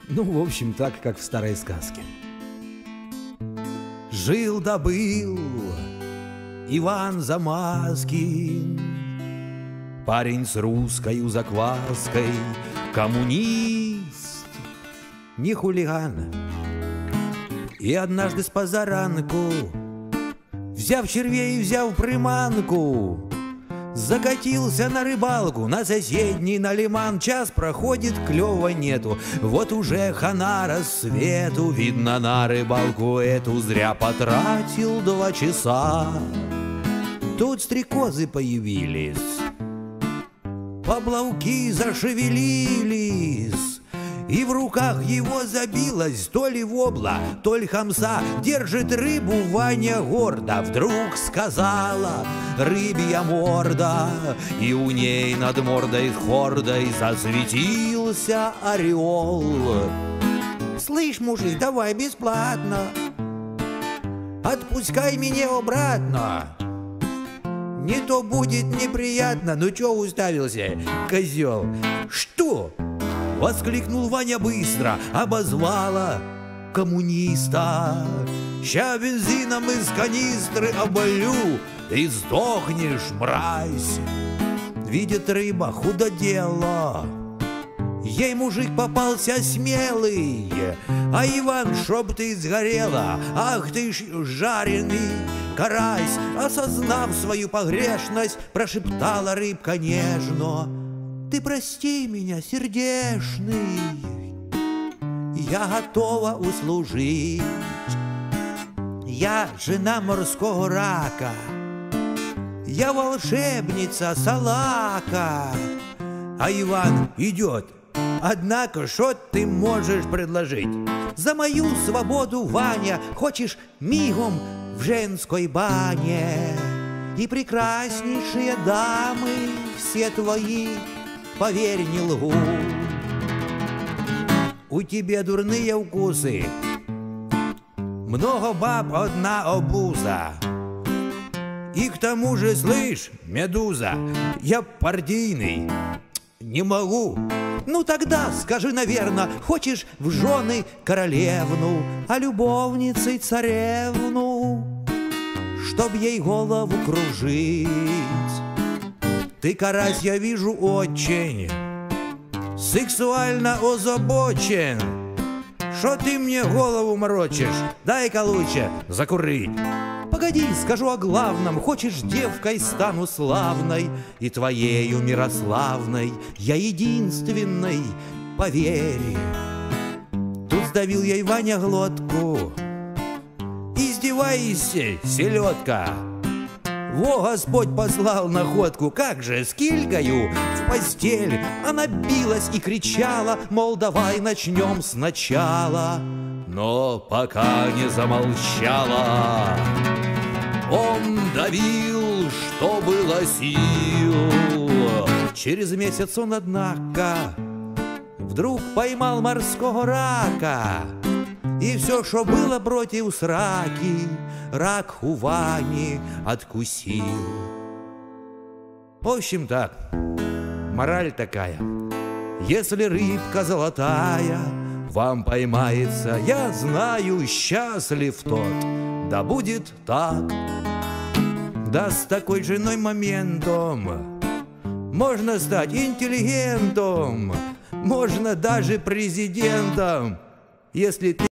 Ну, в общем, так, как в старой сказке. Жил да был Иван Замаскин, парень с русской закваской, коммунист, не хулиган. И однажды с позаранку, взяв червей, взяв приманку, закатился на рыбалку, на соседний, на лиман. Час проходит, клёва нету, вот уже хана рассвету. Видно, на рыбалку эту зря потратил 2 часа. Тут стрекозы появились, поплавки зашевелились, и в руках его забилось то ли вобла, то ли хамса. Держит рыбу Ваня гордо, вдруг сказала рыбья морда, и у ней над мордой хордой засветился орел. Слышь, мужик, давай бесплатно, отпускай меня обратно, не то будет неприятно. Ну чё уставился, козел? Что? Воскликнул Ваня быстро, обозвала коммуниста. Ща бензином из канистры оболю, и сдохнешь, мразь. Видит рыба худодела, ей мужик попался смелый, а Иван, чтоб ты сгорела, ах ты ж жареный карась. Осознав свою погрешность, прошептала рыбка нежно: ты прости меня, сердешный, я готова услужить. Я жена морского рака, я волшебница салака. А Иван идет. Однако, что ты можешь предложить? За мою свободу, Ваня, хочешь мигом в женской бане? И прекраснейшие дамы все твои, поверь, не лгу. У тебя дурные вкусы, много баб, одна обуза. И к тому же, слышь, медуза, я партийный, не могу. Ну тогда скажи, наверно, хочешь в жены королевну, а любовницей царевну, чтоб ей голову кружить. Ты, карась, я вижу, очень сексуально озабочен. Шо ты мне голову морочишь? Дай-ка лучше закурить. Погоди, скажу о главном. Хочешь, девкой стану славной, и твоею мирославной, я единственной, поверь. Тут сдавил ей Ваня глотку. Издевайся, селедка. Во, Господь послал находку. Как же, с килькою в постель она билась и кричала, мол, давай начнем сначала. Но пока не замолчала, он давил, что было сил. Через месяц он, однако, вдруг поймал морского рака. И все, что было против сраки, рак у Вани откусил. В общем так, мораль такая: если рыбка золотая вам поймается, я знаю, счастлив тот, да будет так. Да с такой женой моментом можно стать интеллигентом, можно даже президентом, если ты